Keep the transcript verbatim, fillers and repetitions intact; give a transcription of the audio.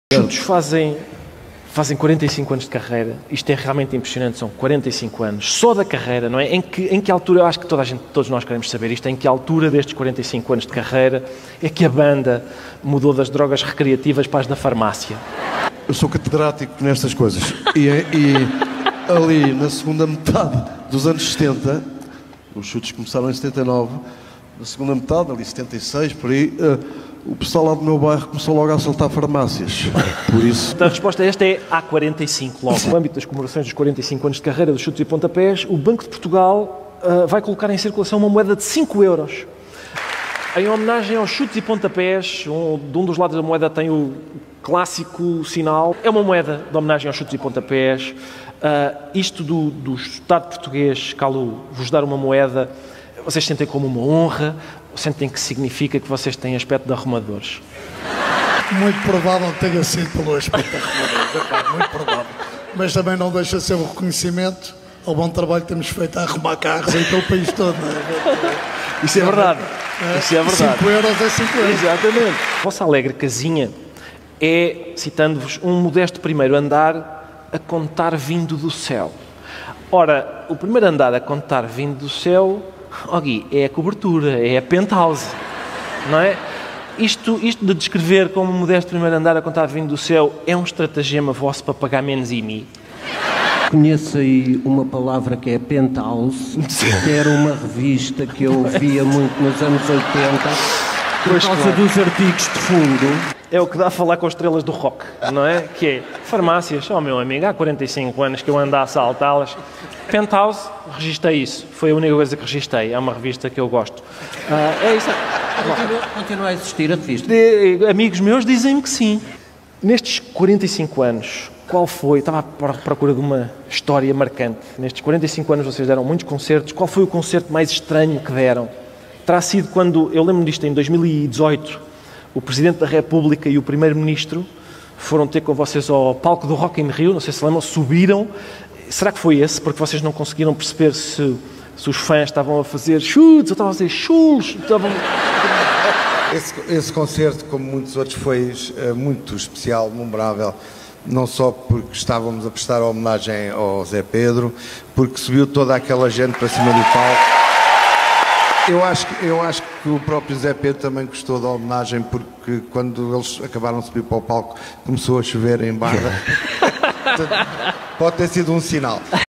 Chutes fazem, fazem quarenta e cinco anos de carreira. Isto é realmente impressionante, são quarenta e cinco anos. Só da carreira, não é? Em que, em que altura, eu acho que toda a gente, todos nós queremos saber isto, em que altura destes quarenta e cinco anos de carreira é que a banda mudou das drogas recreativas para as da farmácia? Eu sou catedrático nestas coisas. E, e ali, na segunda metade dos anos setenta, os chutes começaram em setenta e nove, na segunda metade, ali setenta e seis, por aí, uh, o pessoal lá do meu bairro começou logo a assaltar farmácias. Por isso... A resposta a esta é há quarenta e cinco logo. No âmbito das comemorações dos quarenta e cinco anos de carreira dos chutes e pontapés, o Banco de Portugal uh, vai colocar em circulação uma moeda de cinco euros. Em homenagem aos chutes e pontapés, um, de um dos lados da moeda tem o clássico sinal. É uma moeda de homenagem aos chutes e pontapés. Uh, isto do, do Estado português, Calu, vos dar uma moeda, vocês sentem como uma honra, ou sentem que significa que vocês têm aspecto de arrumadores? Muito provável que tenha sido pelo aspecto de arrumadores, muito provável. Mas também não deixa de ser um reconhecimento ao bom trabalho que temos feito a arrumar carros aí pelo país todo, não é? Isso é verdade. É, Isso é verdade. cinco euros é cinco euros. Exatamente. A vossa alegre casinha é, citando-vos, um modesto primeiro andar a contar vindo do céu. Ora, o primeiro andar a contar vindo do céu, oh Gui, é a cobertura, é a penthouse, não é? Isto, isto de descrever como um modesto primeiro andar a contar vindo do céu é um estratagema vosso para pagar menos I M I? Conheço aí uma palavra que é penthouse, que era uma revista que eu via muito nos anos oitenta, por Pois causa claro. dos artigos de fundo. É o que dá a falar com as estrelas do rock, não é? Que é farmácias, oh meu amigo, há quarenta e cinco anos que eu ando a assaltá-las. Penthouse, registrei isso, foi a única coisa que registrei, é uma revista que eu gosto. Ah, é isso. Continua, continua a existir a revista. De, amigos meus dizem-me que sim. Nestes quarenta e cinco anos, qual foi, estava à procura de uma história marcante, nestes quarenta e cinco anos vocês deram muitos concertos, qual foi o concerto mais estranho que deram? Terá sido quando, eu lembro-me disto em dois mil e dezoito, o Presidente da República e o Primeiro-Ministro foram ter com vocês ao palco do Rock in Rio, não sei se lembram, subiram. Será que foi esse? Porque vocês não conseguiram perceber se, se os fãs estavam a fazer chutes ou estavam a fazer chulos? Estavam... Esse, esse concerto, como muitos outros, foi uh, muito especial, memorável, não só porque estávamos a prestar homenagem ao Zé Pedro, porque subiu toda aquela gente para cima do palco. Eu acho, que, eu acho que o próprio Zé Pedro também gostou da homenagem, porque quando eles acabaram de subir para o palco começou a chover em Barra. Pode ter sido um sinal.